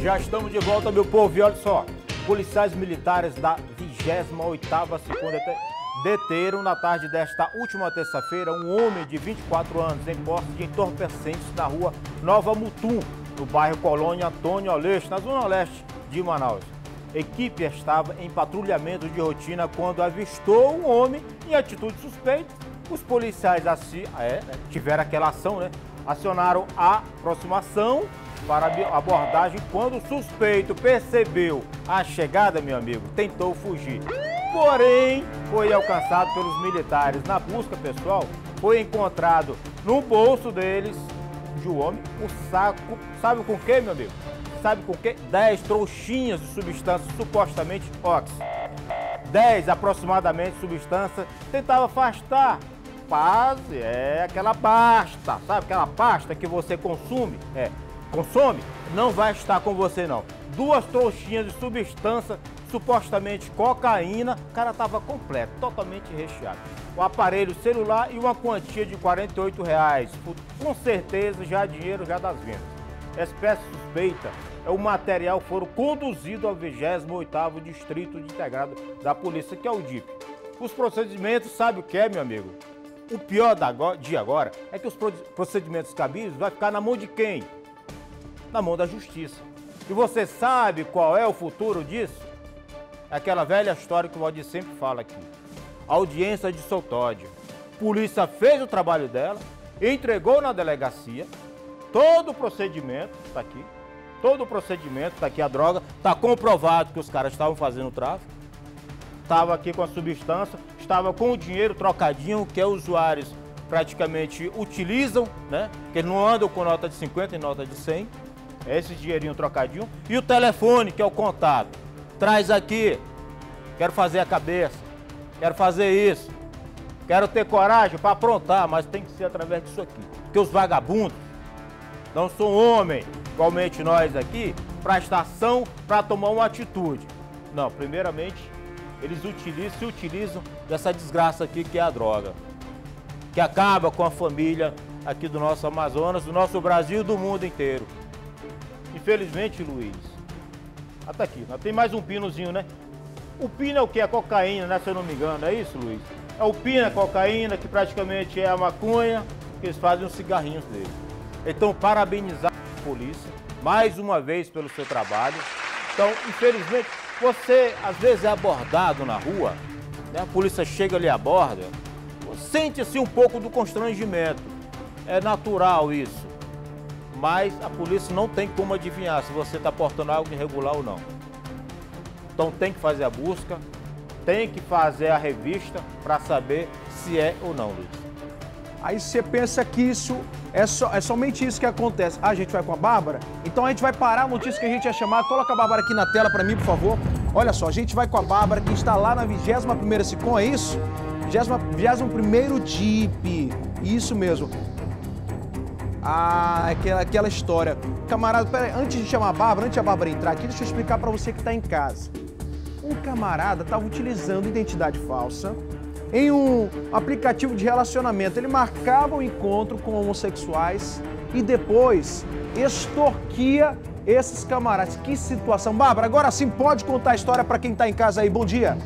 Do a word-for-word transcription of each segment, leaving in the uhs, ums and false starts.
Já estamos de volta, meu povo, e olha só. Policiais militares da vigésima oitava segunda deteram na tarde desta última terça-feira um homem de vinte e quatro anos em posse de entorpecentes na rua Nova Mutum, no bairro Colônia Antônio Aleixo, na zona leste de Manaus. A equipe estava em patrulhamento de rotina quando avistou um homem em atitude suspeita. Os policiais assim, é, né, tiveram aquela ação, né? Acionaram a aproximação para a abordagem. Quando o suspeito percebeu a chegada, meu amigo, tentou fugir. Porém, foi alcançado pelos militares. Na busca pessoal, foi encontrado no bolso deles, de um homem, um saco, sabe com o que, meu amigo? Sabe com o que? dez trouxinhas de substância supostamente óxido. dez aproximadamente substância. Tentava afastar. Paz, é aquela pasta, sabe aquela pasta que você consome? É, consome? Não vai estar com você não. Duas trouxinhas de substância, supostamente cocaína, o cara estava completo, totalmente recheado. O aparelho celular e uma quantia de quarenta e oito reais, com certeza já dinheiro já das vendas. Espécie suspeita, o material foram conduzido ao vigésimo oitavo Distrito Integrado da Polícia, que é o D I P. Os procedimentos, sabe o que é, meu amigo? O pior de agora é que os procedimentos cabíveis vai ficar na mão de quem? Na mão da justiça. E você sabe qual é o futuro disso? É aquela velha história que o Valdir sempre fala aqui. Audiência de soltódio. Polícia fez o trabalho dela, entregou na delegacia, todo o procedimento, está aqui, todo o procedimento, está aqui a droga, está comprovado que os caras estavam fazendo tráfico, estava aqui com a substância, estava com o dinheiro trocadinho que os usuários praticamente utilizam, né? Que eles não andam com nota de cinquenta e nota de cem, é esse dinheirinho trocadinho. E o telefone, que é o contato. Traz aqui, quero fazer a cabeça, quero fazer isso, quero ter coragem para aprontar, mas tem que ser através disso aqui. Porque os vagabundos não são homens, igualmente nós aqui, para estação, para tomar uma atitude. Não, primeiramente, eles utilizam, se utilizam dessa desgraça aqui que é a droga, que acaba com a família aqui do nosso Amazonas, do nosso Brasil e do mundo inteiro. Infelizmente, Luiz, até aqui, tem mais um pinozinho, né? O pino é o que? É cocaína, né? Se eu não me engano, é isso, Luiz? É o pino, é cocaína, que praticamente é a maconha, que eles fazem os cigarrinhos dele. Então, parabenizar a polícia, mais uma vez, pelo seu trabalho. Então, infelizmente, você às vezes é abordado na rua, né? A polícia chega ali e aborda, sente-se um pouco do constrangimento. É natural isso. Mas a polícia não tem como adivinhar se você está portando algo irregular ou não. Então tem que fazer a busca, tem que fazer a revista para saber se é ou não, Luiz. Aí você pensa que isso é, so, é somente isso que acontece. Ah, a gente vai com a Bárbara? Então a gente vai parar a notícia que a gente ia chamar. Coloca a Bárbara aqui na tela para mim, por favor. Olha só, a gente vai com a Bárbara, que está lá na vigésima primeira SICOM, é isso? vigésimo primeiro D I P, isso mesmo. Ah, aquela, aquela história. Camarada, peraí, antes de chamar a Bárbara, antes de a Bárbara entrar aqui, deixa eu explicar para você que está em casa. Um camarada estava utilizando identidade falsa em um aplicativo de relacionamento. Ele marcava o encontro com homossexuais e depois extorquia esses camaradas. Que situação. Bárbara, agora sim pode contar a história para quem está em casa aí. Bom dia.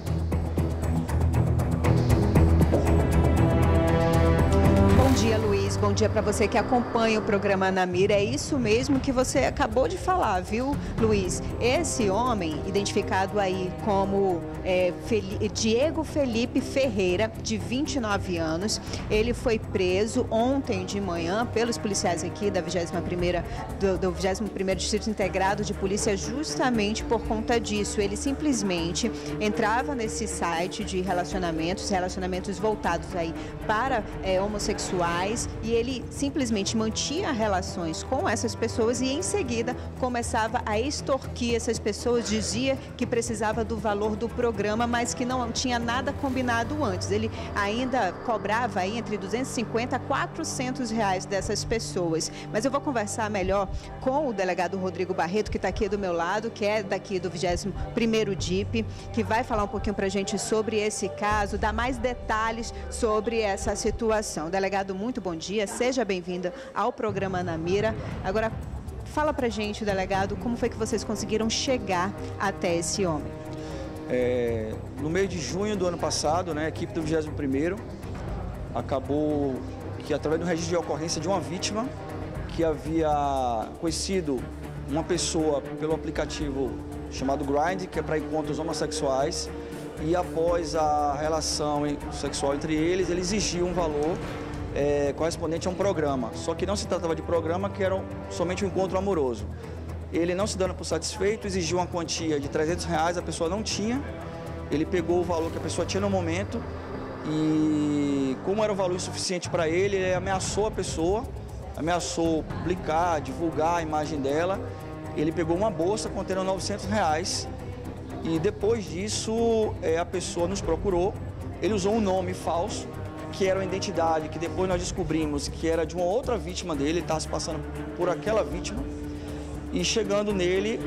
Bom dia, Luiz. Bom dia para você que acompanha o programa Na Mira. É isso mesmo que você acabou de falar, viu, Luiz? Esse homem, identificado aí como é, Fel... Diego Felipe Ferreira, de vinte e nove anos, ele foi preso ontem de manhã pelos policiais aqui da vigésima primeira, do, do vigésimo primeiro Distrito Integrado de Polícia, justamente por conta disso. Ele simplesmente entrava nesse site de relacionamentos, relacionamentos voltados aí para é, homossexuais, e ele simplesmente mantinha relações com essas pessoas e em seguida começava a extorquir essas pessoas, dizia que precisava do valor do programa, mas que não tinha nada combinado antes. Ele ainda cobrava aí entre duzentos e cinquenta a quatrocentos reais dessas pessoas. Mas eu vou conversar melhor com o delegado Rodrigo Barreto, que está aqui do meu lado, que é daqui do vigésimo primeiro D I P, que vai falar um pouquinho para a gente sobre esse caso, dar mais detalhes sobre essa situação. Delegado, muito bom dia, seja bem-vindo ao programa Na Mira. Agora, Fala pra gente, delegado, como foi que vocês conseguiram chegar até esse homem? É, no mês de junho do ano passado, né, a equipe do vigésimo primeiro acabou que, através do registro de ocorrência de uma vítima que havia conhecido uma pessoa pelo aplicativo chamado Grindr, que é para encontros homossexuais, e após a relação sexual entre eles, ele exigiu um valor é, correspondente a um programa. Só que não se tratava de programa, que era somente um encontro amoroso. Ele, não se dando por satisfeito, exigiu uma quantia de trezentos reais, a pessoa não tinha. Ele pegou o valor que a pessoa tinha no momento e, como era um valor insuficiente para ele, ele ameaçou a pessoa, ameaçou publicar, divulgar a imagem dela. Ele pegou uma bolsa contendo novecentos reais e, depois disso, é, a pessoa nos procurou. Ele usou um nome falso, que era uma identidade que depois nós descobrimos que era de uma outra vítima dele, ele estava se passando por aquela vítima. E chegando nele,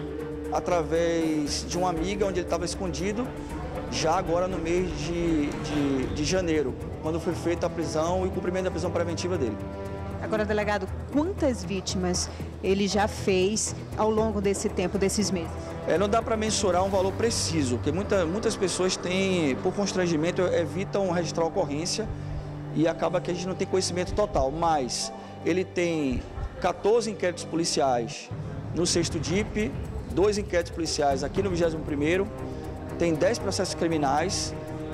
através de uma amiga, onde ele estava escondido, já agora no mês de, de, de janeiro, quando foi feita a prisão e o cumprimento da prisão preventiva dele. Agora, delegado, quantas vítimas ele já fez ao longo desse tempo, desses meses? É, não dá para mensurar um valor preciso, porque muita, muitas pessoas têm, por constrangimento, evitam registrar a ocorrência e acaba que a gente não tem conhecimento total, mas ele tem quatorze inquéritos policiais no sexto D I P, dois inquéritos policiais aqui no vigésimo primeiro, tem dez processos criminais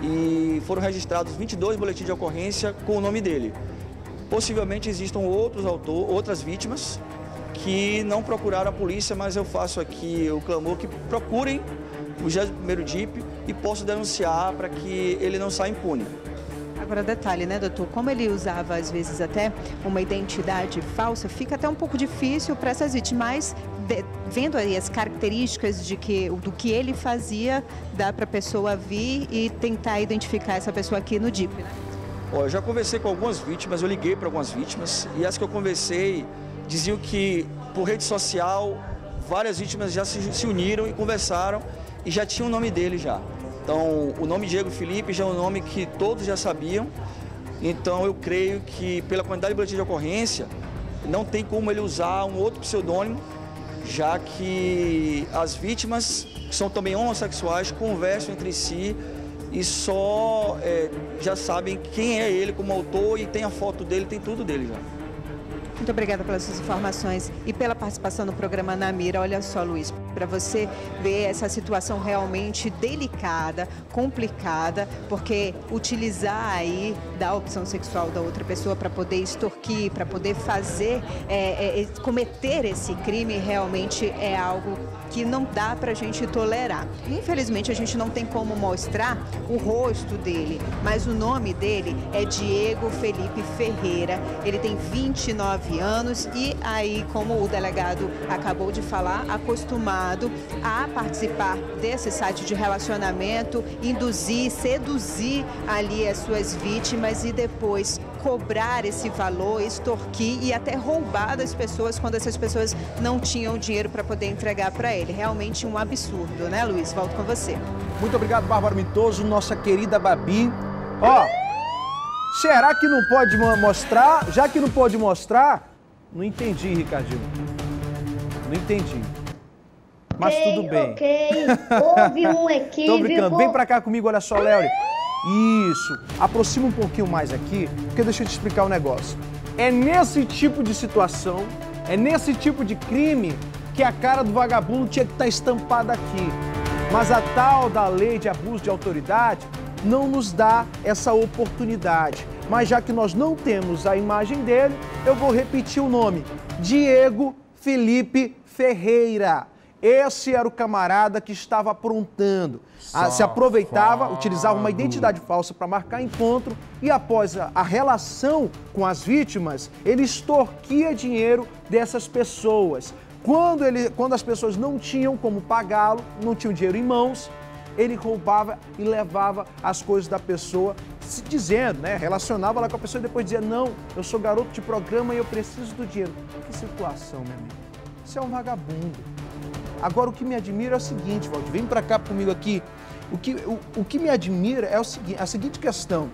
e foram registrados vinte e dois boletins de ocorrência com o nome dele. Possivelmente existam outros autores, outras vítimas que não procuraram a polícia, mas eu faço aqui o clamor que procurem o vigésimo primeiro D I P e posso denunciar para que ele não saia impune. Agora, detalhe, né, doutor? Como ele usava, às vezes, até uma identidade falsa, fica até um pouco difícil para essas vítimas, mas de, vendo aí as características de que, do que ele fazia, dá para a pessoa vir e tentar identificar essa pessoa aqui no D I P, né? Ó, eu já conversei com algumas vítimas, eu liguei para algumas vítimas, e as que eu conversei diziam que, por rede social, várias vítimas já se, se uniram e conversaram e já tinham o nome dele já. Então, o nome Diego Felipe já é um nome que todos já sabiam. Então, eu creio que, pela quantidade de boletim de ocorrência, não tem como ele usar um outro pseudônimo, já que as vítimas, que são também homossexuais, conversam entre si e só é, já sabem quem é ele como autor e tem a foto dele, tem tudo dele já. Muito obrigada pelas suas informações e pela participação no programa Na Mira. Olha só, Luiz, para você ver essa situação realmente delicada, complicada, porque utilizar aí da opção sexual da outra pessoa para poder extorquir, para poder fazer, é, é, cometer esse crime, realmente é algo que não dá para a gente tolerar. Infelizmente, a gente não tem como mostrar o rosto dele, mas o nome dele é Diego Felipe Ferreira. Ele tem vinte e nove anos e aí, como o delegado acabou de falar, acostumado a participar desse site de relacionamento, induzir, seduzir ali as suas vítimas e depois cobrar esse valor, extorquir e até roubar das pessoas quando essas pessoas não tinham dinheiro para poder entregar para ele. Realmente um absurdo, né, Luiz? Volto com você. Muito obrigado, Bárbara Mitoso, nossa querida Babi. Ó, será que não pode mostrar? Já que não pode mostrar, não entendi, Ricardinho. Não entendi. Mas okay, tudo bem. Ok, houve um equívoco. Tô brincando. Vem pra cá comigo, olha só, Léo. Isso. Aproxima um pouquinho mais aqui, porque deixa eu te explicar um negócio. É nesse tipo de situação, é nesse tipo de crime que a cara do vagabundo tinha que estar estampada aqui. Mas a tal da lei de abuso de autoridade não nos dá essa oportunidade. Mas já que nós não temos a imagem dele, eu vou repetir o nome. Diego Felipe Ferreira. Esse era o camarada que estava aprontando. Ah, se aproveitava, utilizava uma identidade falsa para marcar encontro e após a, a relação com as vítimas, ele extorquia dinheiro dessas pessoas. Quando, ele, quando as pessoas não tinham como pagá-lo, não tinham dinheiro em mãos, ele roubava e levava as coisas da pessoa, se dizendo, né? Relacionava lá com a pessoa e depois dizia, não, eu sou garoto de programa e eu preciso do dinheiro. Que situação, meu amigo. Isso é um vagabundo. Agora, o que me admira é o seguinte, Valdir, vem pra cá comigo aqui. O que, o, o que me admira é o seguinte, a seguinte questão.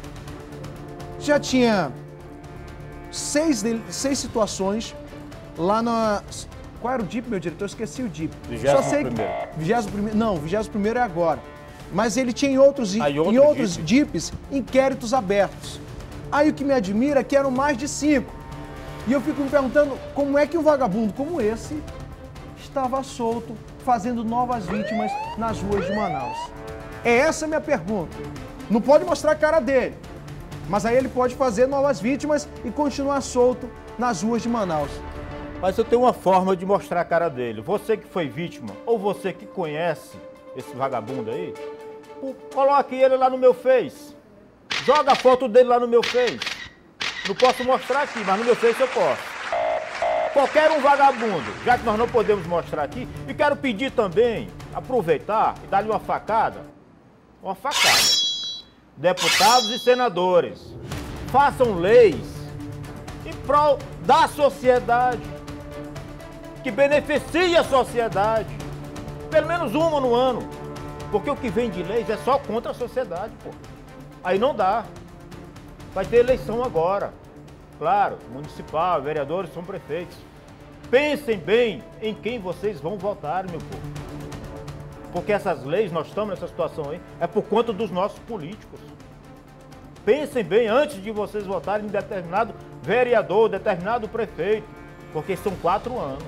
Já tinha seis, seis situações lá na, Qual era o D I P, meu diretor? Eu esqueci o D I P. vigésimo Só sei primeiro. que... vigésimo primeiro. Não, vigésimo primeiro é agora. Mas ele tinha em outros, Ah, e outro em outros D I P? D I Ps inquéritos abertos. Aí o que me admira é que eram mais de cinco. E eu fico me perguntando como é que um vagabundo como esse estava solto, fazendo novas vítimas nas ruas de Manaus. É essa a minha pergunta. Não pode mostrar a cara dele, mas aí ele pode fazer novas vítimas e continuar solto nas ruas de Manaus. Mas eu tenho uma forma de mostrar a cara dele. Você que foi vítima, ou você que conhece esse vagabundo aí, coloque ele lá no meu Face. Joga a foto dele lá no meu Face. Não posso mostrar aqui, mas no meu Face eu posso. Qualquer um vagabundo, já que nós não podemos mostrar aqui, e quero pedir também, aproveitar e dar-lhe uma facada, uma facada. Deputados e senadores, façam leis em prol da sociedade, que beneficie a sociedade, pelo menos uma no ano, porque o que vem de leis é só contra a sociedade, pô. Aí não dá. Vai ter eleição agora. Claro, municipal, vereadores, são prefeitos. Pensem bem em quem vocês vão votar, meu povo. Porque essas leis, nós estamos nessa situação aí, é por conta dos nossos políticos. Pensem bem antes de vocês votarem em determinado vereador, determinado prefeito, porque são quatro anos.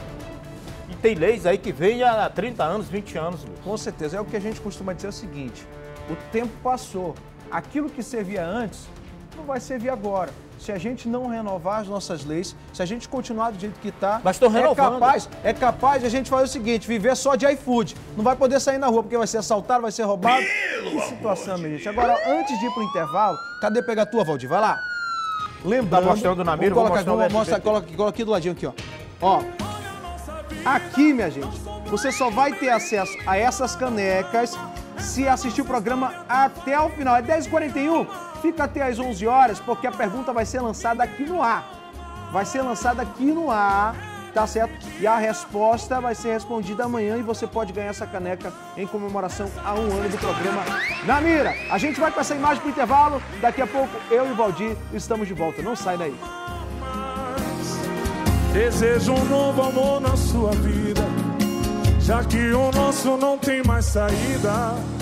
E tem leis aí que vêm há trinta anos, vinte anos, Luiz. Com certeza. É o que a gente costuma dizer o seguinte, o tempo passou. Aquilo que servia antes não vai servir agora. Se a gente não renovar as nossas leis, se a gente continuar do jeito que está, Mas estão é renovando. capaz, é capaz de a gente fazer o seguinte, viver só de iFood. Não vai poder sair na rua porque vai ser assaltado, vai ser roubado. Que situação, minha gente. Agora, antes de ir pro intervalo, cadê pegar a tua, Valdir? Vai lá. Lembrando... Tá mostrando na mira, vamos vou colocar, mostrar vamos o mostrar, S B T. coloca, coloca aqui do ladinho, aqui, ó. Ó, aqui, minha gente, você só vai ter acesso a essas canecas se assistir o programa até o final. É dez e quarenta e um, fica até às onze horas, porque a pergunta vai ser lançada aqui no ar. Vai ser lançada aqui no ar, tá certo? E a resposta vai ser respondida amanhã e você pode ganhar essa caneca em comemoração a um ano do programa Na Mira. A gente vai com essa imagem pro intervalo, daqui a pouco eu e o Valdir estamos de volta. Não sai daí. Desejo um novo amor na sua vida, já que o nosso não tem mais saída.